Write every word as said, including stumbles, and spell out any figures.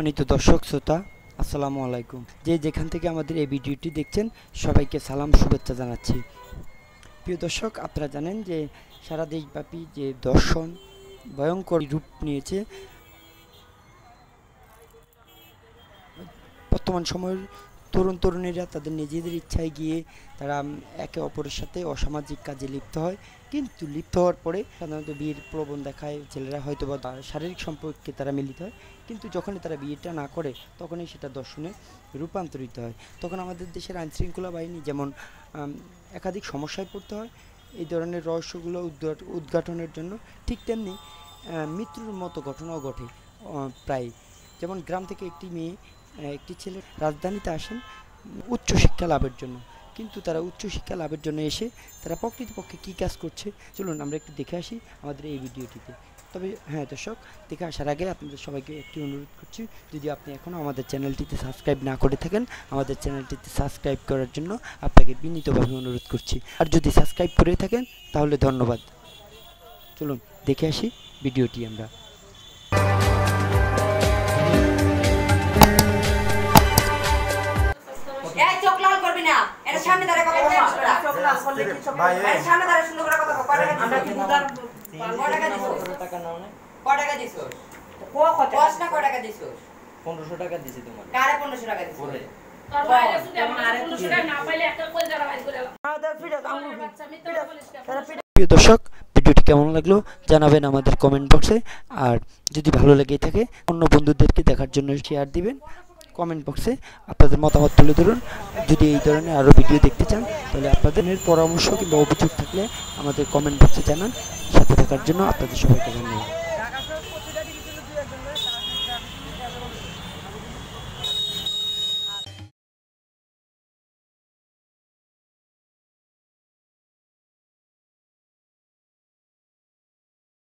সম্মানিত দর্শক শ্রোতা আসসালামু আলাইকুম। যে যেখান থেকে আমাদের এই ভিডিওটি দেখছেন সবাইকে সালাম শুভেচ্ছা জানাচ্ছি। প্রিয় দর্শক, আপনারা জানেন যে সারা দেশব্যাপী যে দর্শন ভয়ঙ্কর রূপ নিয়েছে। বর্তমান সময়ের তরুণ তরুণীরা তাদের নিজেদের ইচ্ছায় গিয়ে তারা একে অপরের সাথে অসামাজিক কাজে লিপ্ত হয়, কিন্তু লিপ্ত হওয়ার পরে সাধারণত বিয়ের প্রলোভন দেখায় ছেলেরা, হয়তো বা শারীরিক সম্পর্কে তারা মিলিত হয়, কিন্তু যখনই তারা বিয়েটা না করে তখনই সেটা দর্শনে রূপান্তরিত হয়। তখন আমাদের দেশের আইনশৃঙ্খলা বাহিনী যেমন একাধিক সমস্যায় পড়তে হয় এই ধরনের রহস্যগুলো উদ্ঘাটনের জন্য, ঠিক তেমনি মৃত্যুর মতো ঘটনাও ঘটে প্রায়। যেমন গ্রাম থেকে একটি মেয়ে একটি ছেলে রাজধানীতে আসেন উচ্চশিক্ষা লাভের জন্য, কিন্তু তারা উচ্চশিক্ষা লাভের জন্য এসে তারা প্রকৃতপক্ষে কী কাজ করছে চলুন আমরা একটু দেখে আসি আমাদের এই ভিডিওটিতে। তবে হ্যাঁ দর্শক, দেখে আসার আগে আপনাদের সবাইকে একটি অনুরোধ করছি, যদি আপনি এখনও আমাদের চ্যানেলটিতে সাবস্ক্রাইব না করে থাকেন আমাদের চ্যানেলটিতে সাবস্ক্রাইব করার জন্য আপনাকে বিনীতভাবে অনুরোধ করছি, আর যদি সাবস্ক্রাইব করে থাকেন তাহলে ধন্যবাদ। চলুন দেখে আসি ভিডিওটি আমরা। এই চোখ লাল করবি না, এর সামনে দাঁড়া কথা বল। চোখ লাল করলে কি চোখ ভাই এর সামনে দাঁড়া সুন্দর করে কথা বল। কয় টাকা আমরা কিন্তু তার কয় টাকা দিছো? টাকা নাও না। কয় টাকা দিছো? কো কত? দশ না কয় টাকা দিছো? পনেরোশো টাকা দিছি তোমার। কারে পনেরোশো টাকা দিছো? ওরে তোর ভাই শুধু আমার পনেরোশো টাকা না পাইলে একটা কই দাঁড়া বাইর করে দাও। আমাদের ফিরে দাও। প্রিয় দর্শক, ভিডিওটি কেমন লাগলো জানাবেন আমাদের কমেন্ট বক্সে, আর যদি ভালো লেগে থাকে অন্য বন্ধুদেরকে দেখার জন্য শেয়ার দিবেন। কমেন্ট বক্সে আপনাদের মতামত তুলে ধরুন। যদি এই ধরনের আরও ভিডিও দেখতে চান তাহলে আপনাদের পরামর্শ কিংবা অভিযোগ থাকলে আমাদের কমেন্ট বক্সে জানান। সাথে থাকার জন্য আপনাদের সবাইকে ধন্যবাদ।